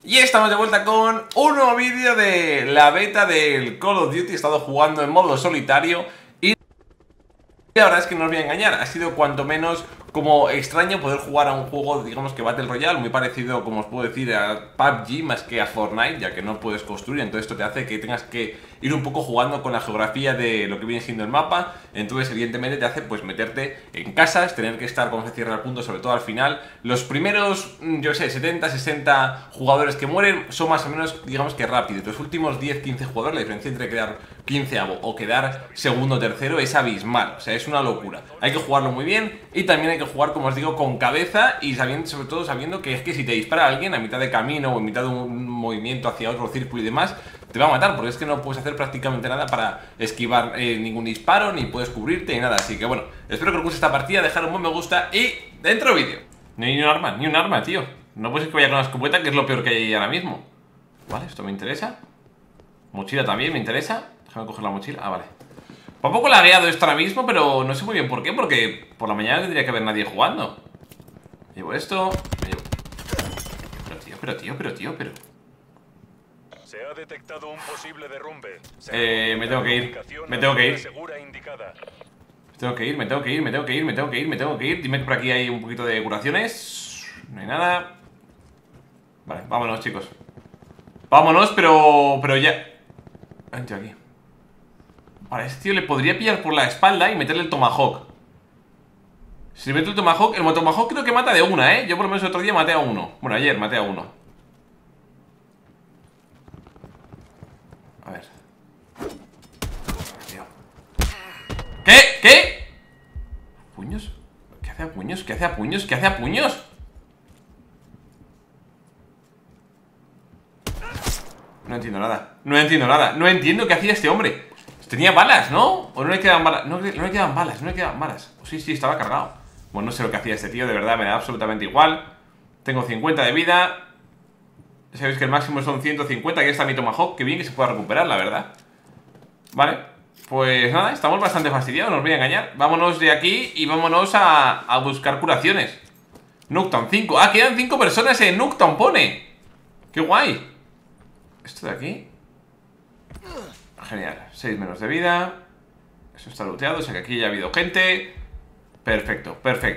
Y estamos de vuelta con un nuevo vídeo de la beta del Call of Duty. He estado jugando en modo solitario y la verdad es que no os voy a engañar, ha sido cuanto menos como extraño poder jugar a un juego, digamos que Battle Royale, muy parecido, como os puedo decir, a PUBG más que a Fortnite, ya que no puedes construir. Entonces esto te hace que tengas que ir un poco jugando con la geografía de lo que viene siendo el mapa. Entonces evidentemente te hace pues meterte en casas, tener que estar, como se cierra el punto, sobre todo al final. Los primeros, yo sé, 70, 60 jugadores que mueren son más o menos, digamos que rápidos. Los últimos 10, 15 jugadores, la diferencia entre quedar 15avo o quedar segundo o tercero es abismal. O sea, es una locura. Hay que jugarlo muy bien y también hay que jugar, como os digo, con cabeza y sabiendo, sobre todo sabiendo que es que si te dispara alguien a mitad de camino o en mitad de un movimiento hacia otro círculo y demás, te va a matar, porque es que no puedes hacer prácticamente nada para esquivar ningún disparo, ni puedes cubrirte, ni nada. Así que bueno, espero que os guste esta partida, dejar un buen me gusta y dentro vídeo. No hay ni un arma, tío. No puede ser que vaya con una escopeta, que es lo peor que hay ahí ahora mismo. Vale, esto me interesa. Mochila también me interesa. Déjame coger la mochila, vale. Un poco lagueado esto ahora mismo, pero no sé muy bien por qué, porque por la mañana tendría que haber nadie jugando. Llevo esto, me llevo... Pero... Se ha detectado un posible derrumbe. Me tengo que ir. Me tengo que ir. Dime que por aquí hay un poquito de curaciones. No hay nada. Vale, vámonos, chicos. Vámonos, pero ya... Vente aquí. Vale, a este tío le podría pillar por la espalda y meterle el tomahawk. Si le meto el tomahawk creo que mata de una, ¿eh? Yo por lo menos el otro día maté a uno. Bueno, ayer maté a uno. A ver. Tío. ¿Qué? ¿Puños? ¿Qué hace a puños? ¿Qué hace a puños? ¿Qué hace a puños? No entiendo nada. No entiendo qué hacía este hombre. Tenía balas, ¿no? ¿O no le quedaban balas? No le quedaban balas. Oh, sí, estaba cargado. Bueno, no sé lo que hacía este tío, de verdad, me da absolutamente igual. Tengo 50 de vida. Sabéis que el máximo son 150. Aquí está mi tomahawk, que bien que se pueda recuperar, la verdad. Vale, pues nada, estamos bastante fastidiados, no os voy a engañar. Vámonos de aquí y vámonos a buscar curaciones. Nuketown 5, quedan 5 personas en Nuketown, pone. ¡Qué guay! Esto de aquí. Genial, 6 menos de vida. Eso está looteado, o sea que aquí ya ha habido gente. Perfecto.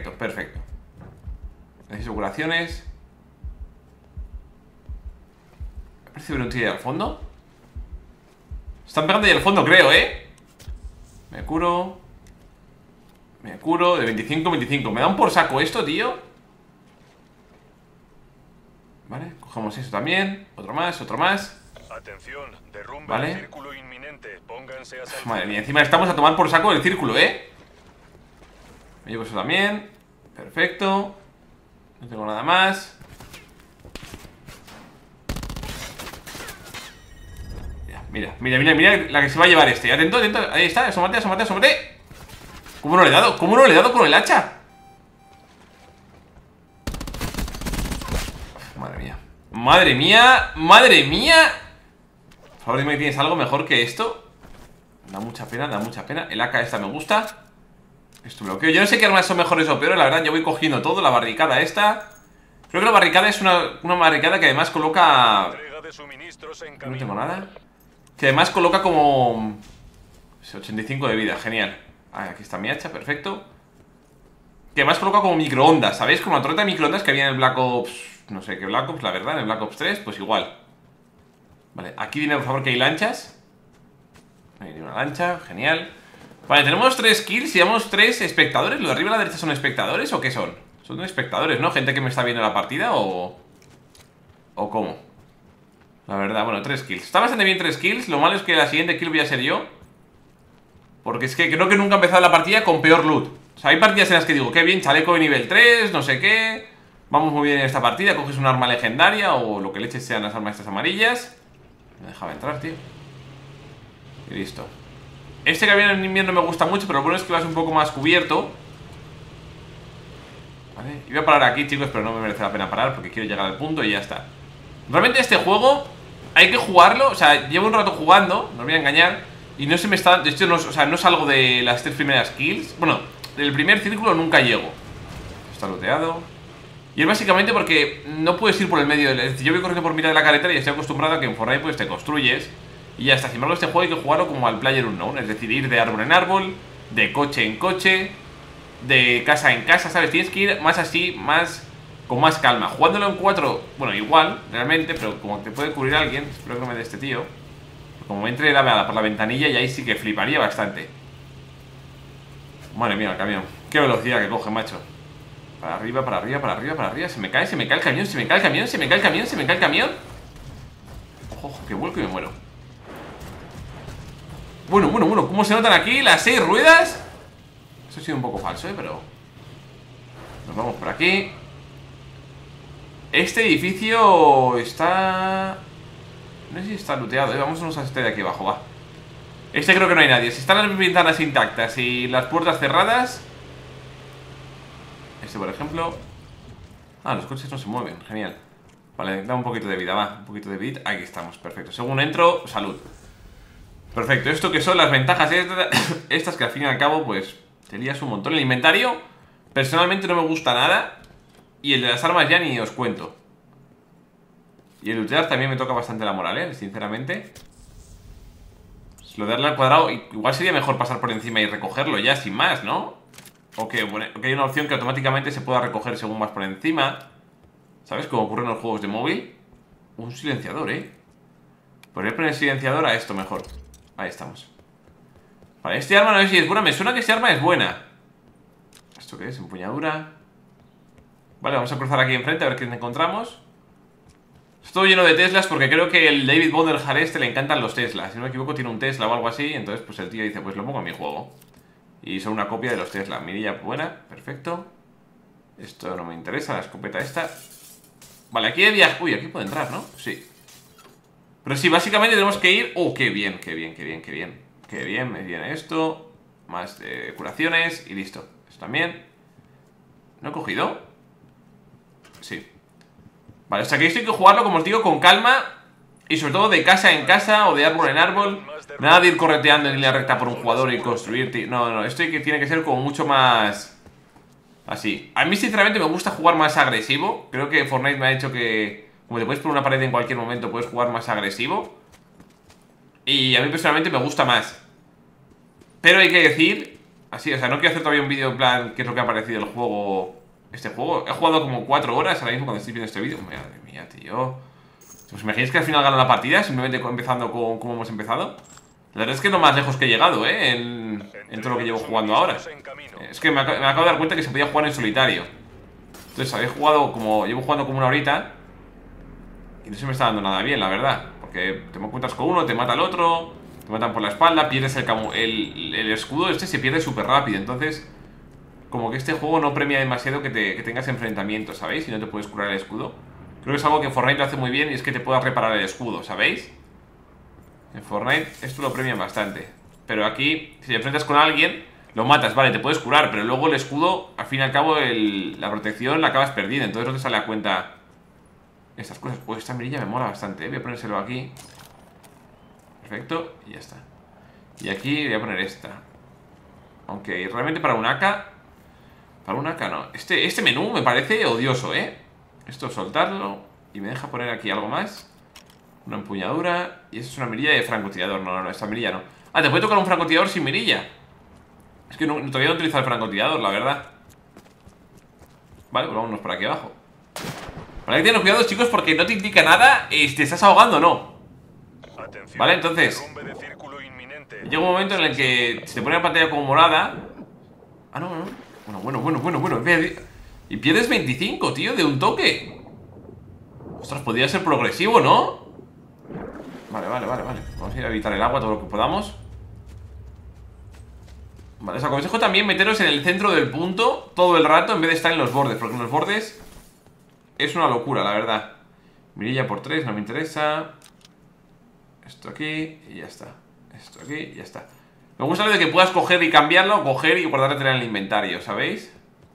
Necesito curaciones. ¿Me parece ver un tío ahí al fondo? Están pegando ahí al fondo, creo, ¿eh? Me curo de 25 en 25. ¿Me da un por saco esto, tío? Vale, cogemos eso también. Otro más Atención, derrumbe vale. el círculo inminente. Pónganse a salvo. Madre mía, encima estamos a tomar por saco el círculo, ¿eh? Me llevo eso también. Perfecto. No tengo nada más. Mira la que se va a llevar este. Atento. Ahí está, asómate. ¿Cómo no le he dado? Con el hacha? Madre mía. Por favor, dime que tienes algo mejor que esto. Da mucha pena. El AK esta me gusta. Esto bloqueo. Yo no sé qué armas son mejores o peores, la verdad. Yo voy cogiendo todo. La barricada esta. Creo que la barricada es una barricada que además coloca... No tengo nada. Que además coloca como 85 de vida, genial. Aquí está mi hacha, perfecto. Que además coloca como microondas, ¿sabéis? Como la torreta de microondas que había en el Black Ops... No sé qué Black Ops, la verdad, en el Black Ops 3, pues igual. Vale, aquí dime por favor que hay lanchas. Hay una lancha, genial. Vale, tenemos 3 kills y llevamos 3 espectadores. ¿Lo de arriba a la derecha son espectadores o qué son? Son espectadores, ¿no? Gente que me está viendo la partida o cómo. La verdad, bueno, 3 kills. Está bastante bien 3 kills. Lo malo es que la siguiente kill voy a ser yo. Porque es que creo que nunca he empezado la partida con peor loot. O sea, hay partidas en las que digo, qué bien, chaleco de nivel 3, no sé qué. Vamos muy bien en esta partida. Coges un arma legendaria o lo que leches sean las armas estas amarillas. Me dejaba entrar, tío. Y listo. Este que había en invierno me gusta mucho, pero lo bueno es que vas un poco más cubierto. Vale, iba a parar aquí, chicos, pero no me merece la pena parar porque quiero llegar al punto y ya está. Realmente este juego hay que jugarlo, o sea, llevo un rato jugando, no os voy a engañar, y no se me está... De hecho, no, o sea, no salgo de las 3 primeras kills. Bueno, del primer círculo nunca llego. Está looteado. Y es básicamente porque no puedes ir por el medio. Es decir, yo voy corriendo por mitad de la carretera y estoy acostumbrado a que en Fortnite pues te construyes y ya está. Sin embargo, este juego hay que jugarlo como al PlayerUnknown. Es decir, ir de árbol en árbol, de coche en coche, de casa en casa, ¿sabes? Tienes que ir más así, más con más calma. Jugándolo en 4, bueno, igual, realmente, pero como te puede cubrir alguien. Espero que me dé este tío. Como entre por la ventanilla y ahí sí que fliparía bastante. Madre mía, el camión. Qué velocidad que coge, macho. Para arriba, para arriba, para arriba, para arriba. Se me cae el camión, se me cae el camión, se me cae el camión, se me cae el camión. Ojo, ojo, que vuelco y me muero. Bueno, bueno, bueno, ¿cómo se notan aquí las 6 ruedas? Eso ha sido un poco falso, pero nos vamos por aquí. Este edificio está... No sé si está looteado, Vámonos a este de aquí abajo, va. Este creo que no hay nadie. Si están las ventanas intactas y las puertas cerradas. Este, por ejemplo. Ah, los coches no se mueven, genial. Vale, da un poquito de vida, va. Un poquito de vida, aquí estamos, perfecto. Según entro, salud. Perfecto, esto que son las ventajas estas que al fin y al cabo, pues te lías un montón. El inventario, personalmente no me gusta nada. Y el de las armas ya ni os cuento. Y el lootear también me toca bastante la moral, sinceramente. Lo de darle al cuadrado, igual sería mejor pasar por encima y recogerlo ya, sin más, ¿no? O que hay una opción que automáticamente se pueda recoger según vas por encima. ¿Sabes? Como ocurre en los juegos de móvil. Un silenciador, Podría poner silenciador a esto mejor. Ahí estamos. Vale, este arma no sé si es buena. Me suena que este arma es buena. ¿Esto qué es? Empuñadura. Vale, vamos a cruzar aquí enfrente a ver qué encontramos. Estoy lleno de Teslas porque creo que el David Bonderhard este le encantan los Teslas. Si no me equivoco tiene un Tesla o algo así. Entonces pues el tío dice, pues lo pongo en mi juego. Y son una copia de los Tesla. Mirilla buena, perfecto. Esto no me interesa, la escopeta esta. Vale, aquí hay viaje. Uy, aquí puedo entrar, ¿no? Sí. Pero sí, básicamente tenemos que ir... Oh, qué bien, qué bien, qué bien, qué bien. Qué bien, me viene esto. Más curaciones y listo. Esto también. ¿No he cogido? Sí. Vale, o sea que esto hay que jugarlo, como os digo, con calma. Y sobre todo de casa en casa o de árbol en árbol. Nada de ir correteando en línea recta por un jugador y construir. No, no, esto tiene que ser como mucho más... Así. A mí sinceramente me gusta jugar más agresivo. Creo que Fortnite me ha hecho que... Como te puedes poner una pared en cualquier momento, puedes jugar más agresivo. Y a mí personalmente me gusta más. Pero hay que decir... Así, o sea, no quiero hacer todavía un vídeo en plan qué es lo que ha parecido el juego... Este juego, he jugado como 4 horas ahora mismo cuando estoy viendo este vídeo. Madre mía, tío. ¿Os imagináis que al final gano la partida? Simplemente empezando como hemos empezado. La verdad es que es lo más lejos que he llegado, en todo lo que llevo jugando ahora. Es que me acabo de dar cuenta que se podía jugar en solitario. Entonces llevo jugando como una horita. Y no se me está dando nada bien, la verdad. Porque te encuentras con uno, te mata el otro, te matan por la espalda, pierdes el escudo. Este se pierde súper rápido, entonces... Como que este juego no premia demasiado que tengas enfrentamientos, ¿sabéis? Y no te puedes curar el escudo. Creo que es algo que Fortnite lo hace muy bien y es que te puedas reparar el escudo, ¿sabéis? En Fortnite esto lo premian bastante. Pero aquí, si te enfrentas con alguien, lo matas, vale, te puedes curar, pero luego el escudo, al fin y al cabo, la protección la acabas perdiendo. Entonces no te sale a cuenta estas cosas. Pues esta mirilla me mola bastante, Voy a ponérselo aquí. Perfecto, y ya está. Y aquí voy a poner esta. Aunque realmente para un AK... Para un AK no. Este menú me parece odioso, Esto soltarlo. Y me deja poner aquí algo más. Una empuñadura. Y esta es una mirilla de francotirador. No, no, no, esta mirilla no. Ah, te puede tocar un francotirador sin mirilla. Es que todavía no he utilizado el francotirador, la verdad. Vale, pues vámonos por aquí abajo. Vale, hay que tener cuidado, chicos, porque no te indica nada si te estás ahogando o no. Vale, entonces llega un momento en el que se te pone la pantalla como morada. Ah, no, no. Bueno. Y pierdes 25, tío, de un toque. Ostras, podría ser progresivo, ¿no? Vale. Vamos a ir a evitar el agua todo lo que podamos. Vale, os aconsejo también meteros en el centro del punto todo el rato en vez de estar en los bordes, porque en los bordes es una locura, la verdad. Mirilla por 3, no me interesa. Esto aquí y ya está. Esto aquí y ya está. Me gusta lo de que puedas coger y cambiarlo, coger y guardarlo en el inventario, ¿sabéis?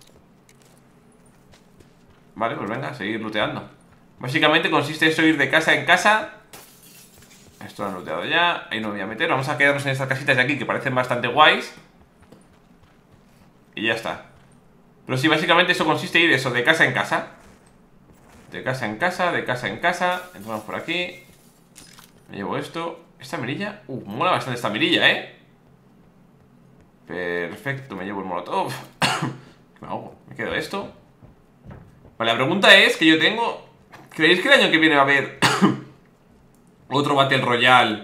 Vale, pues venga, seguir looteando. Básicamente consiste en eso, ir de casa en casa. Esto lo han looteado ya. Ahí no me voy a meter, vamos a quedarnos en estas casitas de aquí que parecen bastante guays. Y ya está. Pero sí, básicamente eso consiste en ir eso, de casa en casa. De casa en casa, de casa en casa. Entramos por aquí. Me llevo esto. Esta mirilla, mola bastante esta mirilla, Perfecto, me llevo el molotov. ¿Qué me hago? Me quedo esto. Vale, la pregunta es que yo tengo, ¿creéis que el año que viene va a haber otro Battle Royale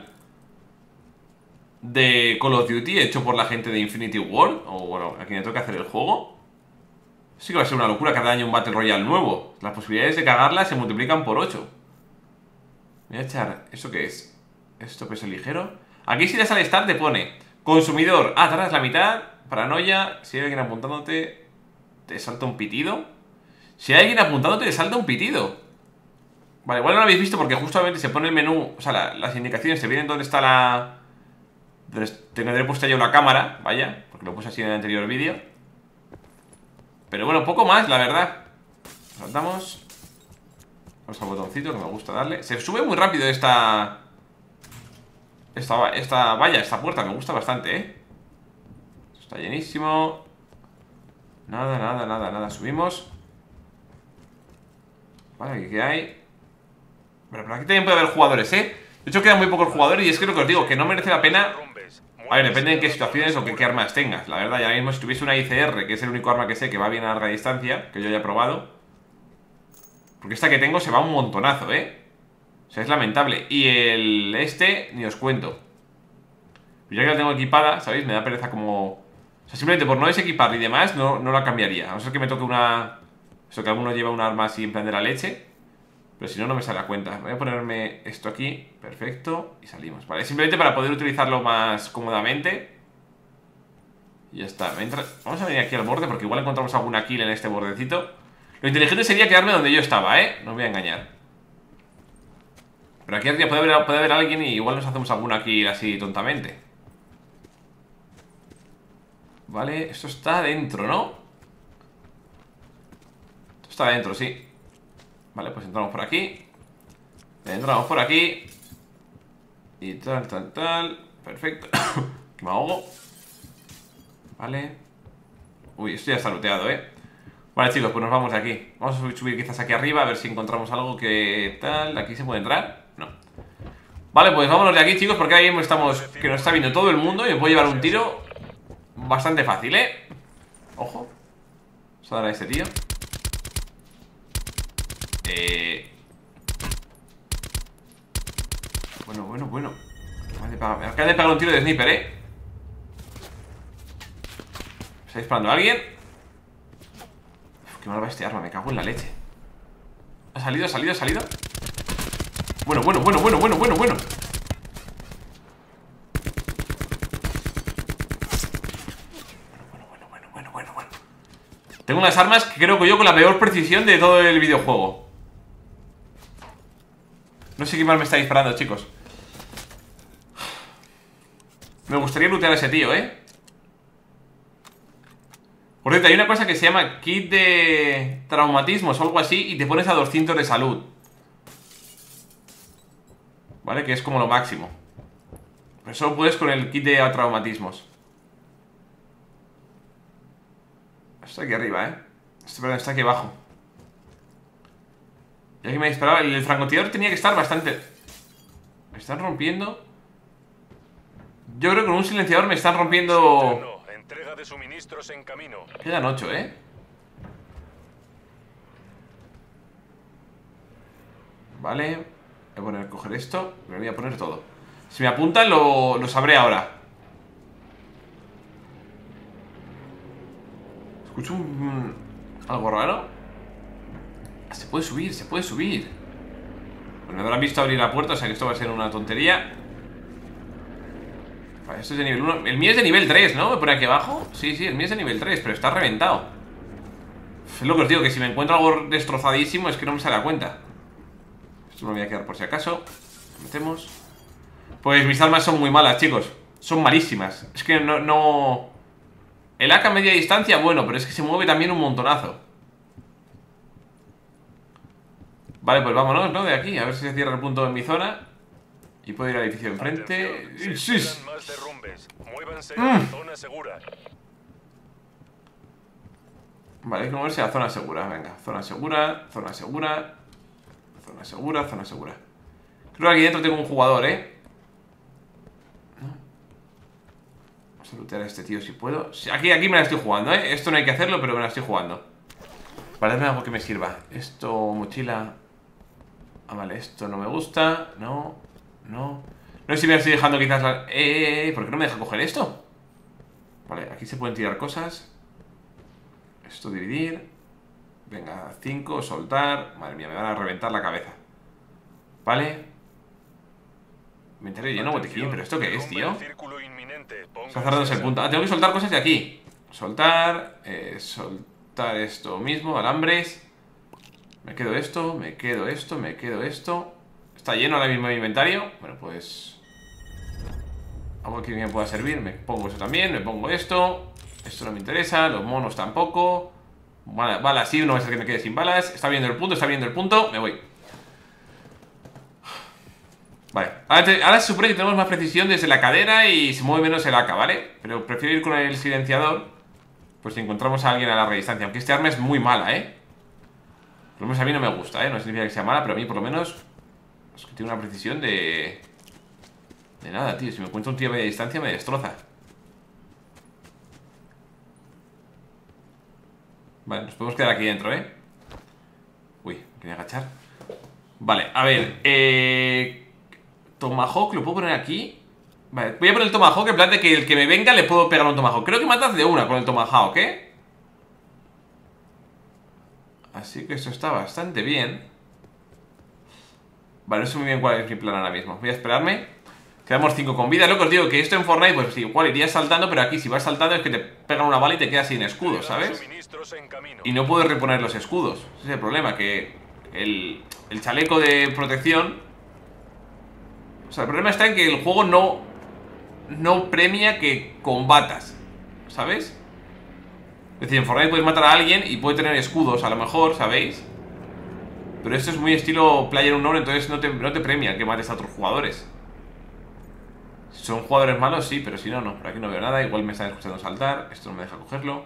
de Call of Duty hecho por la gente de Infinity Ward? O bueno, a quien le toca hacer el juego. Sí que va a ser una locura cada año un Battle Royale nuevo. Las posibilidades de cagarla se multiplican por 8. Voy a echar... ¿Eso qué es? Esto peso ligero. Aquí si le sale start te pone consumidor, tardas la mitad. Paranoia, si hay alguien apuntándote te salta un pitido. Si hay alguien apuntándote te salta un pitido. Vale, igual no lo habéis visto porque justamente se pone el menú. O sea, las indicaciones se vienen donde está la... Tendré puesta yo la cámara, vaya, porque lo puse así en el anterior vídeo. Pero bueno, poco más, la verdad. Saltamos. Vamos al botoncito que me gusta darle. Se sube muy rápido esta valla, esta puerta. Me gusta bastante, Está llenísimo. Nada, nada, nada, nada. Subimos. Vale, aquí qué hay. Pero por aquí también puede haber jugadores, De hecho quedan muy pocos jugadores y es que lo que os digo, que no merece la pena. A ver, depende de qué situaciones o qué armas tengas. La verdad, ya mismo si tuviese una ICR, que es el único arma que sé que va bien a larga distancia, que yo haya probado. Porque esta que tengo se va un montonazo, O sea, es lamentable. Y ni os cuento. Ya que la tengo equipada, ¿sabéis? Me da pereza como... O sea, simplemente por no desequipar y demás, no la cambiaría. A no ser que me toque una... Eso, que alguno lleva un arma así en plan de la leche. Pero si no, no me sale a cuenta. Voy a ponerme esto aquí. Perfecto. Y salimos. Vale, simplemente para poder utilizarlo más cómodamente. Y ya está. Vamos a venir aquí al borde porque igual encontramos alguna kill en este bordecito. Lo inteligente sería quedarme donde yo estaba, No os voy a engañar. Pero aquí arriba puede haber alguien y igual nos hacemos alguna kill así tontamente. Vale, esto está dentro, ¿no? Esto está dentro, sí. Vale, pues entramos por aquí. Entramos por aquí. Y tal. Perfecto. Me ahogo. Vale. Uy, esto ya está looteado, Vale, chicos, pues nos vamos de aquí. Vamos a subir quizás aquí arriba a ver si encontramos algo que tal. ¿Aquí se puede entrar? No. Vale, pues vámonos de aquí, chicos, porque ahí mismo estamos, que nos está viendo todo el mundo y me puedo llevar un tiro bastante fácil, Ojo. Vamos a dar a este tío. Bueno. Me acaba de pegar un tiro de sniper, ¿Me está disparando a alguien? Uf, qué mal va este arma, me cago en la leche. ¿Ha salido? Bueno. Tengo unas armas que creo que yo con la peor precisión de todo el videojuego. No sé quién más me está disparando, chicos. Me gustaría lootear a ese tío, Por cierto, hay una cosa que se llama kit de traumatismos o algo así y te pones a 200 de salud. ¿Vale? Que es como lo máximo. Pero solo puedes con el kit de traumatismos. Está aquí arriba, Perdón, está aquí abajo. Y aquí me ha disparado. El francotirador tenía que estar bastante... Me están rompiendo. Yo creo que con un silenciador me están rompiendo. Entrega de suministros en camino. Quedan 8, Vale. Voy a coger esto. Me voy a poner todo. Si me apuntan lo sabré ahora. Escucho algo raro. Se puede subir. Bueno, me habrán visto abrir la puerta, o sea que esto va a ser una tontería. Vale, esto es de nivel 1. El mío es de nivel 3, ¿no? Me pone aquí abajo. Sí, el mío es de nivel 3, pero está reventado. Es lo que os digo, que si me encuentro algo destrozadísimo es que no me sale a cuenta. Esto me lo voy a quedar por si acaso. Metemos. Pues mis armas son muy malas, chicos. Son malísimas. Es que no... El AK a media distancia, bueno, pero es que se mueve también un montonazo. Vale, pues vámonos, ¿no? De aquí, a ver si se cierra el punto en mi zona. Y puedo ir al edificio de enfrente. Más derrumbes. Muévanse a la zona segura. Vale, hay que moverse a la zona segura. Venga, zona segura. Zona segura, zona segura. Creo que aquí dentro tengo un jugador, ¿eh? ¿No? Vamos a lootear a este tío si puedo. Sí, aquí me la estoy jugando, ¿eh? Esto no hay que hacerlo, pero me la estoy jugando. Vale, dame algo que me sirva. Esto, mochila. Ah, vale, esto no me gusta. No, no. No sé si me estoy dejando quizás la... ¿por qué no me deja coger esto? Vale, aquí se pueden tirar cosas. Esto dividir. Venga, 5, soltar. Madre mía, me van a reventar la cabeza. Vale. Inventario lleno, botiquín. ¿Pero esto qué es, tío? Está cerrándose el punto. Ah, tengo que soltar cosas de aquí. Soltar. Soltar esto mismo, alambres. Me quedo esto, me quedo esto, me quedo esto. Está lleno ahora mismo mi inventario. Bueno, pues... algo que me pueda servir. Me pongo eso también, me pongo esto. Esto no me interesa, los monos tampoco. Balas sí, no va a ser que me quede sin balas. Está viendo el punto, está viendo el punto. Me voy. Vale, ahora se supone que tenemos más precisión desde la cadera y se mueve menos el AK, ¿vale? Pero prefiero ir con el silenciador. Pues si encontramos a alguien a larga distancia. Aunque este arma es muy mala, ¿eh? Por lo menos a mí no me gusta, ¿eh? No significa que sea mala, pero a mí por lo menos es que tiene una precisión de nada, tío. Si me encuentro un tío a media distancia me destroza. Vale, nos podemos quedar aquí dentro, ¿eh? Uy, me quería agachar. Vale, a ver, Tomahawk, ¿lo puedo poner aquí? Vale, voy a poner el Tomahawk en plan de que el que me venga le puedo pegar un Tomahawk. Creo que matas de una con el Tomahawk, ¿eh? Así que eso está bastante bien. Vale, no sé muy bien cuál es mi plan ahora mismo. Voy a esperarme. Quedamos 5 con vida. Lo que os digo, que esto en Fortnite, pues sí, igual irías saltando, pero aquí si vas saltando es que te pegan una bala y te quedas sin escudo, ¿sabes? Y no puedes reponer los escudos. Ese es el problema, que el chaleco de protección... O sea, el problema está en que el juego no premia que combatas, ¿sabes? Es decir, en Fortnite puedes matar a alguien y puede tener escudos, a lo mejor, ¿sabéis? Pero esto es muy estilo PlayerUnknown, entonces no te premia que mates a otros jugadores. Si son jugadores malos, sí, pero si no, no. Por aquí no veo nada, igual me están escuchando saltar. Esto no me deja cogerlo.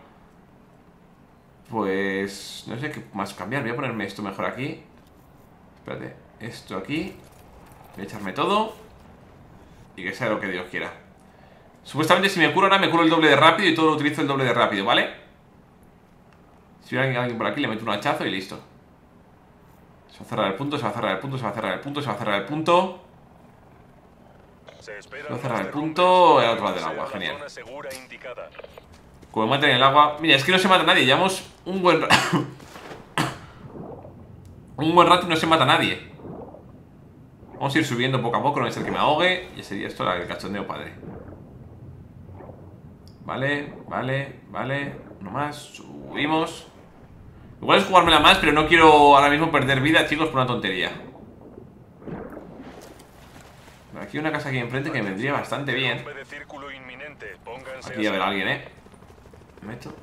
Pues... no sé qué más cambiar. Voy a ponerme esto mejor aquí. Espérate, esto aquí. Voy a echarme todo. Y que sea lo que Dios quiera. Supuestamente si me curo ahora me curo el doble de rápido y todo lo utilizo el doble de rápido, ¿vale? Si hay alguien por aquí le meto un hachazo y listo. Se va a cerrar el punto, se va a cerrar el punto, se va a cerrar el punto, se va a cerrar el punto. Se va a cerrar el punto al otro lado del agua, genial. Como me maten en el agua... Mira, es que no se mata nadie, llevamos un buen rato. Un buen rato y no se mata nadie. Vamos a ir subiendo poco a poco, no es el que me ahogue. Y sería esto el cachondeo padre. Vale, vale, vale. Uno más, subimos. Igual es jugármela más, pero no quiero ahora mismo perder vida, chicos, por una tontería. Aquí hay una casa aquí enfrente que me vendría bastante bien. Aquí a ver a alguien, Me meto.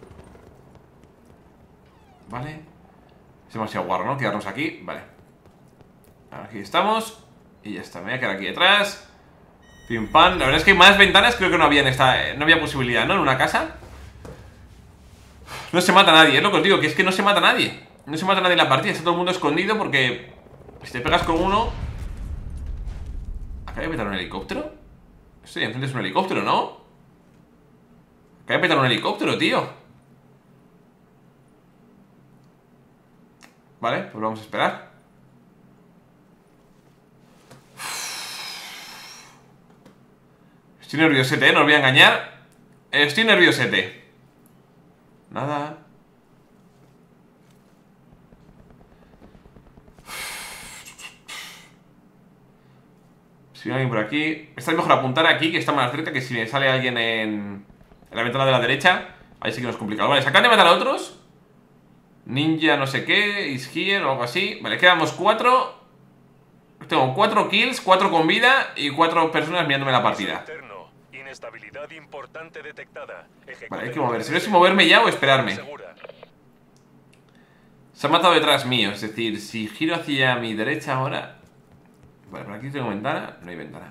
Vale. Es demasiado guarro, ¿no? Quedarnos aquí, vale. Aquí estamos. Y ya está, me voy a quedar aquí detrás. Pim pam, la verdad es que más ventanas creo que no había no había posibilidad, ¿no? En una casa. No se mata nadie, es lo que os digo, que es que no se mata nadie. No se mata nadie en la partida, está todo el mundo escondido porque si te pegas con uno... ¿Acaba de petar un helicóptero? Esto de enfrente es un helicóptero, ¿no? Acaba de petar un helicóptero, tío. Vale, pues vamos a esperar. Estoy nerviosete, no os voy a engañar. Estoy nerviosete. Nada. Si viene alguien por aquí. Está mejor apuntar aquí, que está más cerca, que si me sale alguien en la ventana de la derecha. Ahí sí que nos es complicado. Vale, se acaban de matar a otros. Ninja no sé qué, is here o algo así. Vale, quedamos 4. Tengo 4 kills, 4 con vida y 4 personas mirándome la partida. Vale, hay que moverse. No sé si moverme ya o esperarme. Se ha matado detrás mío, es decir, si giro hacia mi derecha ahora... Vale, por aquí tengo ventana. No hay ventana.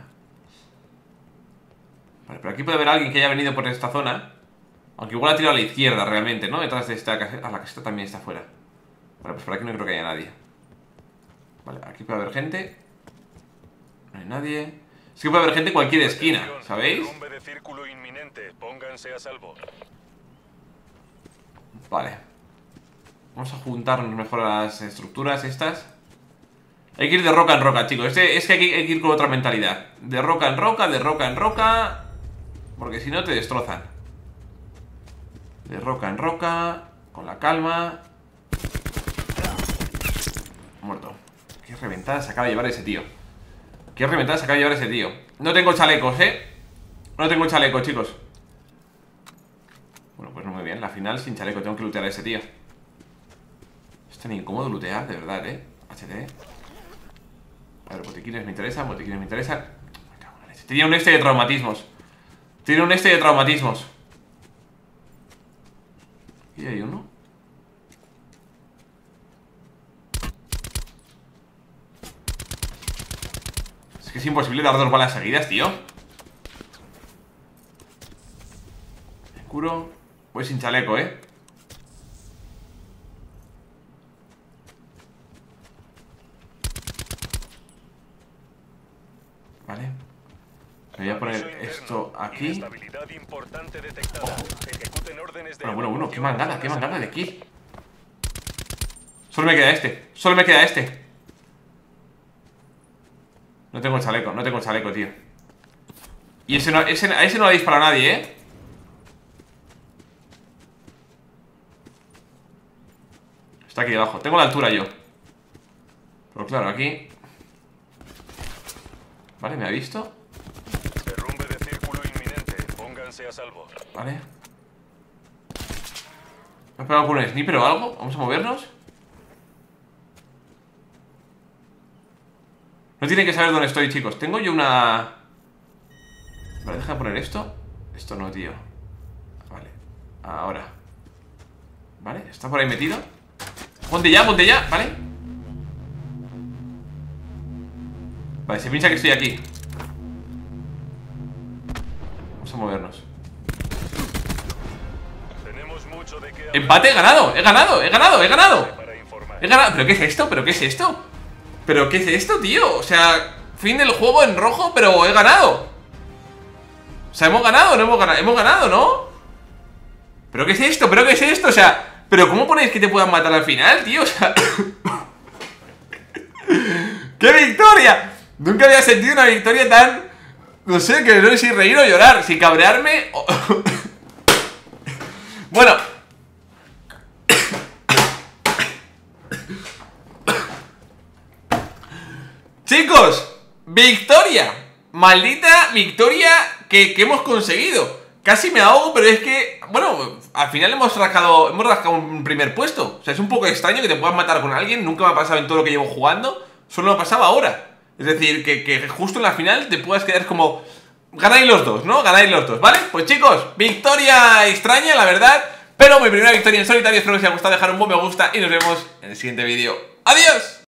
Vale, por aquí puede haber alguien que haya venido por esta zona. Aunque igual ha tirado a la izquierda realmente, ¿no? Detrás de esta caseta. Ah, la caseta también está fuera. Vale, pues por aquí no creo que haya nadie. Vale, aquí puede haber gente. No hay nadie. Es que puede haber gente en cualquier esquina, ¿sabéis? Derrumbe de círculo inminente. Pónganse a salvo. Vale. Vamos a juntarnos mejor a las estructuras estas. Hay que ir de roca en roca, chicos. Es que hay que ir con otra mentalidad. De roca en roca, de roca en roca. Porque si no te destrozan. De roca en roca. Con la calma. Muerto. Qué reventada se acaba de llevar ese tío. Qué reventada se acaba de llevar ese tío. No tengo chalecos, No tengo chaleco, chicos. Bueno, pues no muy bien. La final sin chaleco. Tengo que lootear a ese tío. Es tan incómodo lootear, de verdad, HT. A ver, botiquines me interesa. Botiquines me interesa. Tiene un este de traumatismos. Tiene un este de traumatismos. ¿Y hay uno? Es que es imposible dar 2 balas seguidas, tío. Me curo. Voy sin chaleco, Vale. Me voy a poner esto aquí. Bueno, qué mangada de kill. Solo me queda este. Solo me queda este. No tengo chaleco, tío. Y a ese no le ha disparado a nadie, Está aquí debajo. Tengo la altura yo. Pero claro, aquí. Vale, me ha visto. Derrumbe de círculo inminente. Pónganse a salvo. Vale. ¿Me ha pegado con un sniper o algo? Vamos a movernos. No tienen que saber dónde estoy, chicos. Tengo yo una... Vale, deja de poner esto. Esto no, tío. Vale. Ahora. Vale, está por ahí metido. Ponte ya, ¿vale? Vale, se piensa que estoy aquí. Vamos a movernos. Tenemos mucho de qué ¡Empate! ¡He ganado! ¡He ganado! para informar. ¡He ganado! ¿Pero qué es esto? ¿Pero qué es esto, tío? O sea, fin del juego en rojo, pero he ganado. O sea, hemos ganado, ¿no? Hemos ganado, ¿no? ¿Pero qué es esto? O sea, ¿pero cómo ponéis que te puedan matar al final, tío? O sea... ¡Qué victoria! Nunca había sentido una victoria tan... No sé, que no sé si reír o llorar, si cabrearme o... Bueno. Chicos, victoria. Maldita victoria que hemos conseguido. Casi me ahogo, pero es que... Bueno, al final hemos rascado un primer puesto. O sea, es un poco extraño que te puedas matar con alguien. Nunca me ha pasado en todo lo que llevo jugando. Solo me pasaba ahora. Es decir, que justo en la final te puedas quedar como... Ganáis los dos, ¿no? Ganáis los dos, ¿vale? Pues chicos, victoria extraña, la verdad. Pero mi primera victoria en solitario. Espero que os haya gustado, dejar un buen me gusta y nos vemos en el siguiente vídeo. ¡Adiós!